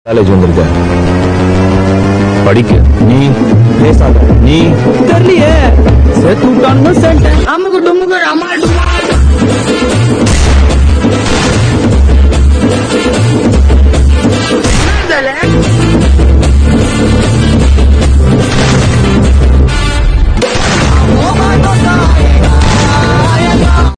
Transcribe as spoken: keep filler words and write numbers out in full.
college வந்திருக்க படிக்க நீ பேசாத நீ தெரியலையே சேர்த்து விட்டான்னு அம்முக்கு டும்முக்கு அம்மா